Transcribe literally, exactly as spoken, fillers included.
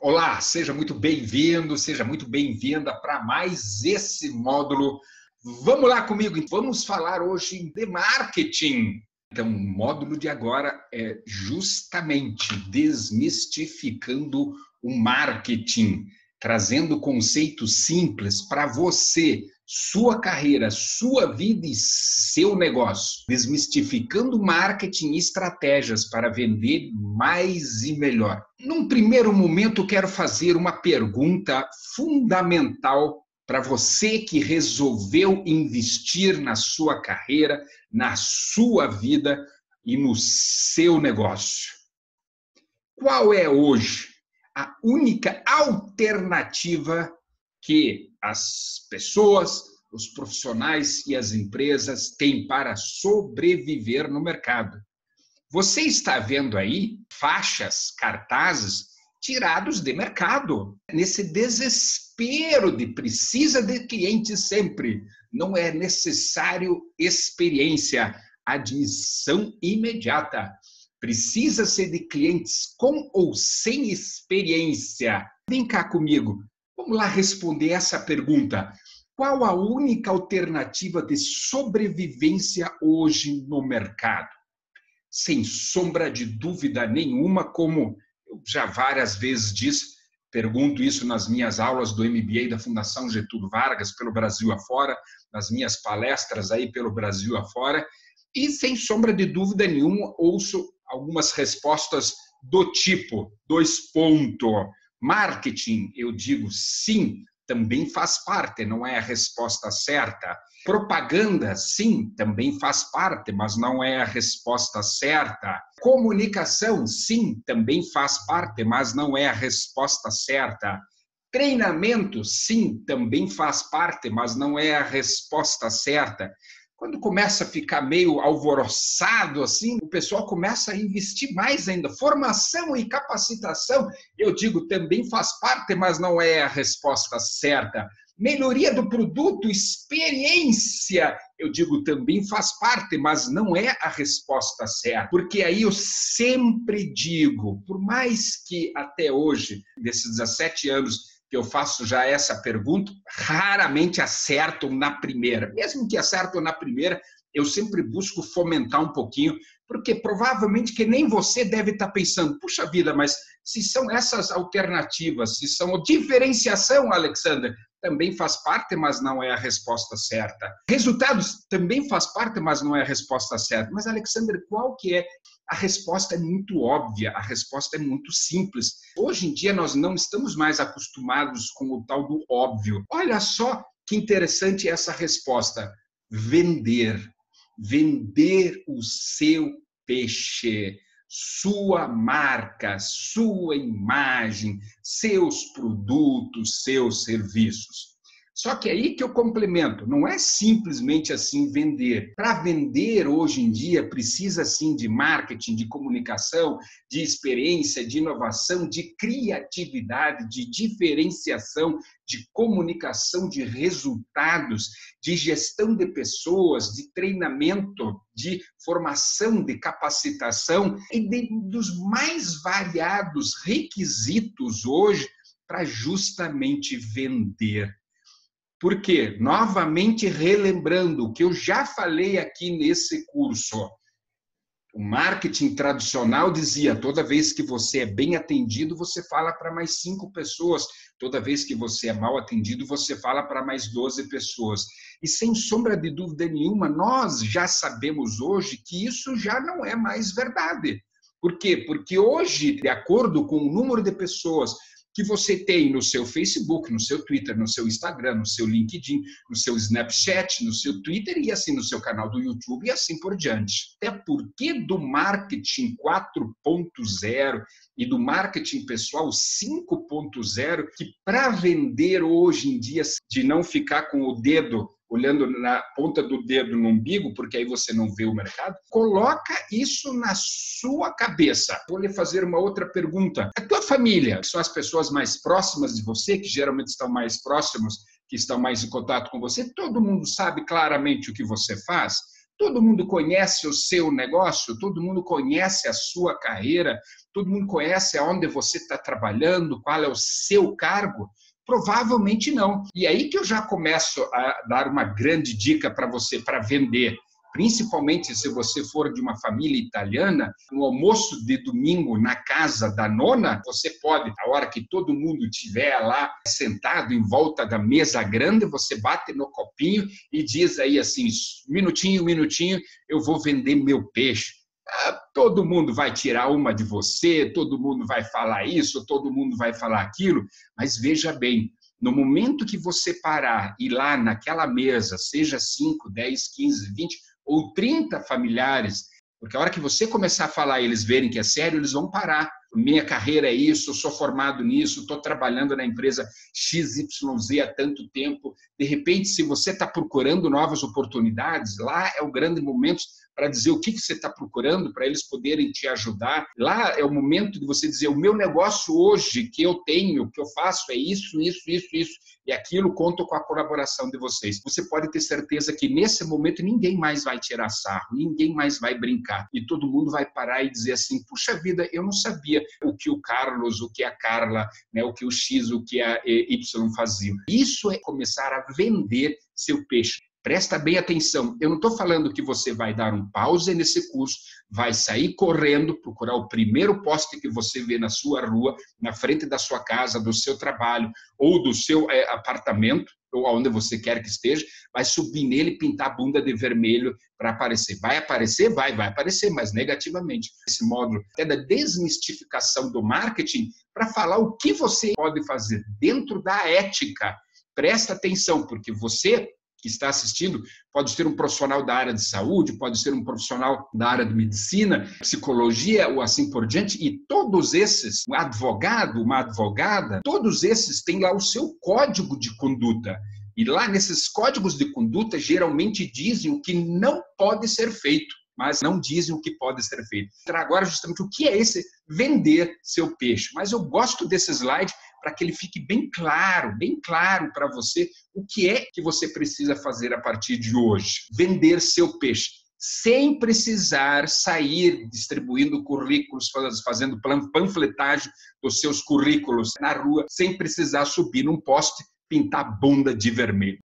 Olá, seja muito bem-vindo, seja muito bem-vinda para mais esse módulo. Vamos lá comigo, vamos falar hoje de marketing. Então, o módulo de agora é justamente desmistificando o marketing, trazendo conceitos simples para você, sua carreira, sua vida e seu negócio. Desmistificando marketing e estratégias para vender mais e melhor. Num primeiro momento, quero fazer uma pergunta fundamental para você que resolveu investir na sua carreira, na sua vida e no seu negócio. Qual é hoje a única alternativa que as pessoas, os profissionais e as empresas têm para sobreviver no mercado? Você está vendo aí faixas, cartazes tirados de mercado, nesse desespero de precisa de cliente sempre. Não é necessário experiência, admissão imediata. Precisa-se de clientes com ou sem experiência. Vem cá comigo, vamos lá responder essa pergunta. Qual a única alternativa de sobrevivência hoje no mercado? Sem sombra de dúvida nenhuma, como eu já várias vezes disse, pergunto isso nas minhas aulas do M B A da Fundação Getúlio Vargas, pelo Brasil afora, nas minhas palestras aí pelo Brasil afora, e sem sombra de dúvida nenhuma, ouço algumas respostas do tipo, dois pontos, marketing, eu digo sim, também faz parte, não é a resposta certa. Propaganda, sim, também faz parte, mas não é a resposta certa. Comunicação, sim, também faz parte, mas não é a resposta certa. Treinamento, sim, também faz parte, mas não é a resposta certa. Quando começa a ficar meio alvoroçado assim, o pessoal começa a investir mais ainda. Formação e capacitação, eu digo, também faz parte, mas não é a resposta certa. Melhoria do produto, experiência, eu digo, também faz parte, mas não é a resposta certa. Porque aí eu sempre digo, por mais que até hoje, desses dezessete anos, que eu faço já essa pergunta, raramente acertam na primeira. Mesmo que acertam na primeira, eu sempre busco fomentar um pouquinho, porque provavelmente que nem você deve estar pensando, puxa vida, mas se são essas alternativas, se são diferenciação, Alexander, também faz parte, mas não é a resposta certa. Resultados também faz parte, mas não é a resposta certa. Mas, Alexander, qual que é? A resposta é muito óbvia, a resposta é muito simples. Hoje em dia nós não estamos mais acostumados com o tal do óbvio. Olha só que interessante essa resposta. Vender. Vender o seu peixe, sua marca, sua imagem, seus produtos, seus serviços. Só que aí que eu complemento, não é simplesmente assim vender. Para vender hoje em dia precisa sim de marketing, de comunicação, de experiência, de inovação, de criatividade, de diferenciação, de comunicação de resultados, de gestão de pessoas, de treinamento, de formação, de capacitação e de, dos mais variados requisitos hoje para justamente vender. Por quê? Novamente relembrando o que eu já falei aqui nesse curso. O marketing tradicional dizia, toda vez que você é bem atendido, você fala para mais cinco pessoas. Toda vez que você é mal atendido, você fala para mais doze pessoas. E sem sombra de dúvida nenhuma, nós já sabemos hoje que isso já não é mais verdade. Por quê? Porque hoje, de acordo com o número de pessoas que você tem no seu Facebook, no seu Twitter, no seu Instagram, no seu LinkedIn, no seu Snapchat, no seu Twitter e assim no seu canal do YouTube e assim por diante. Até porque do marketing quatro ponto zero e do marketing pessoal cinco ponto zero, que para vender hoje em dia, de não ficar com o dedo olhando na ponta do dedo no umbigo, porque aí você não vê o mercado, coloca isso na sua cabeça. Vou lhe fazer uma outra pergunta. A tua família, que são as pessoas mais próximas de você, que geralmente estão mais próximos, que estão mais em contato com você, todo mundo sabe claramente o que você faz? Todo mundo conhece o seu negócio? Todo mundo conhece a sua carreira? Todo mundo conhece aonde você está trabalhando? Qual é o seu cargo? Provavelmente não. E aí que eu já começo a dar uma grande dica para você para vender. Principalmente se você for de uma família italiana, no almoço de domingo na casa da nona, você pode, a hora que todo mundo estiver lá sentado em volta da mesa grande, você bate no copinho e diz aí assim, minutinho, minutinho, eu vou vender meu peixe. Ah, todo mundo vai tirar uma de você, todo mundo vai falar isso, todo mundo vai falar aquilo, mas veja bem, no momento que você parar e lá naquela mesa, seja cinco, dez, quinze, vinte ou trinta familiares, porque a hora que você começar a falar e eles verem que é sério, eles vão parar. Minha carreira é isso, eu sou formado nisso, estou trabalhando na empresa X Y Z há tanto tempo. De repente, se você está procurando novas oportunidades, lá é o grande momento para dizer o que, que você está procurando, para eles poderem te ajudar. Lá é o momento de você dizer, o meu negócio hoje, que eu tenho, o que eu faço é isso, isso, isso, isso, e aquilo, conto com a colaboração de vocês. Você pode ter certeza que nesse momento ninguém mais vai tirar sarro, ninguém mais vai brincar, e todo mundo vai parar e dizer assim, puxa vida, eu não sabia o que o Carlos, o que a Carla, né, o que o X, o que a Y faziam. Isso é começar a vender seu peixe. Presta bem atenção, eu não estou falando que você vai dar um pause nesse curso, vai sair correndo, procurar o primeiro poste que você vê na sua rua, na frente da sua casa, do seu trabalho ou do seu é, apartamento, ou aonde você quer que esteja, vai subir nele e pintar a bunda de vermelho para aparecer. Vai aparecer? Vai, vai aparecer, mas negativamente. Esse módulo até da desmistificação do marketing para falar o que você pode fazer dentro da ética. Presta atenção, porque você que está assistindo, pode ser um profissional da área de saúde, pode ser um profissional da área de medicina, psicologia ou assim por diante, e todos esses, um advogado, uma advogada, todos esses têm lá o seu código de conduta. E lá nesses códigos de conduta, geralmente dizem o que não pode ser feito, mas não dizem o que pode ser feito. Agora, justamente, o que é esse vender seu peixe? Mas eu gosto desse slide para que ele fique bem claro, bem claro para você o que é que você precisa fazer a partir de hoje. Vender seu peixe, sem precisar sair distribuindo currículos, fazendo panfletagem dos seus currículos na rua, sem precisar subir num poste, pintar a bunda de vermelho.